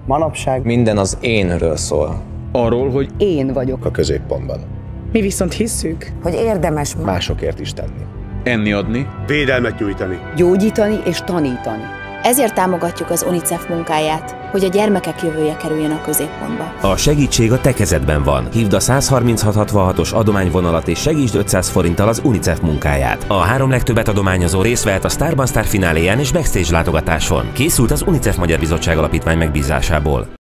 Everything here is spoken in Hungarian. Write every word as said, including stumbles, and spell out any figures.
Manapság minden az énről szól. Arról, hogy Én vagyok a középpontban. Mi viszont hisszük, hogy érdemes Másokért is tenni. enni adni, védelmet nyújtani, gyógyítani és tanítani. Ezért támogatjuk az UNICEF munkáját, hogy a gyermekek jövője kerüljön a középpontba. A segítség a te kezedben van. Hívd a száz harminchat hatvanhatos adományvonalat és segítsd ötszáz forinttal az UNICEF munkáját. A három legtöbbet adományozó részt vehet a Starban Star fináléján és backstage látogatáson. Készült az UNICEF Magyar Bizottság Alapítvány megbízásából.